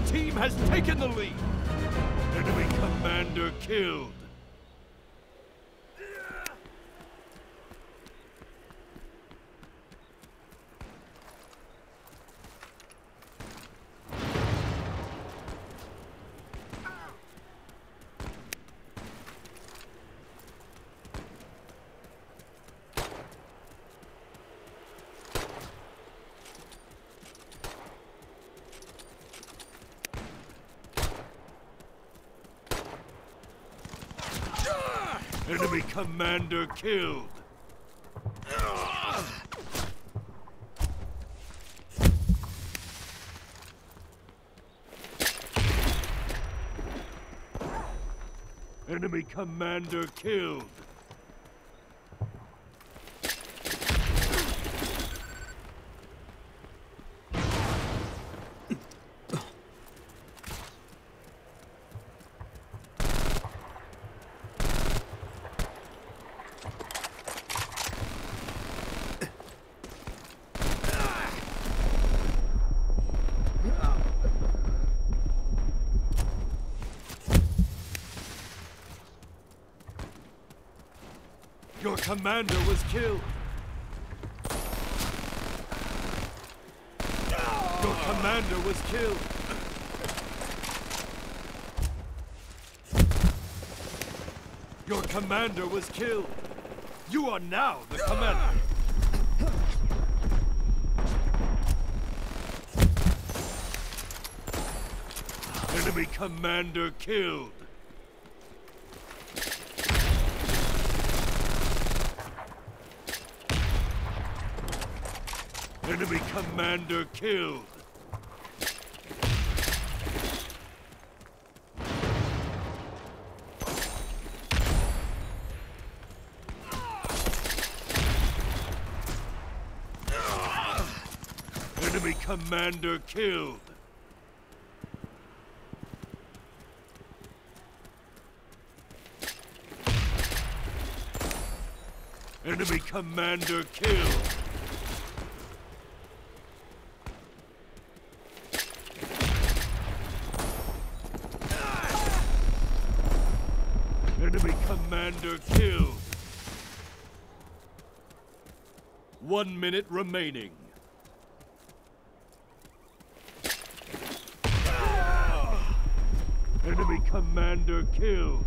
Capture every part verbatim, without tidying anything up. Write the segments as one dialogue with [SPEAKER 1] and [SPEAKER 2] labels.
[SPEAKER 1] team has taken the lead. Enemy commander killed. Enemy commander killed. Enemy commander killed. Your commander was killed. Your commander was killed. Your commander was killed. You are now the commander. Enemy commander killed. Enemy commander killed. Enemy commander killed. Enemy commander killed. Enemy commander killed. One minute remaining. Enemy commander killed.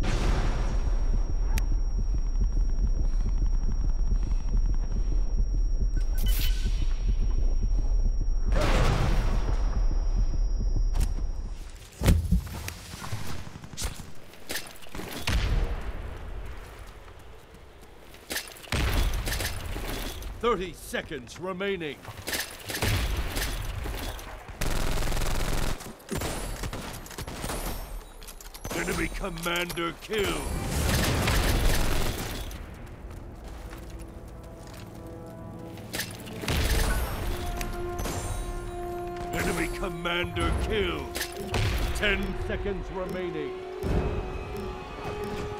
[SPEAKER 1] Thirty seconds remaining. Enemy commander killed. Enemy commander killed. Ten seconds remaining.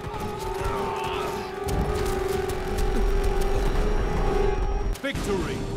[SPEAKER 1] Victory!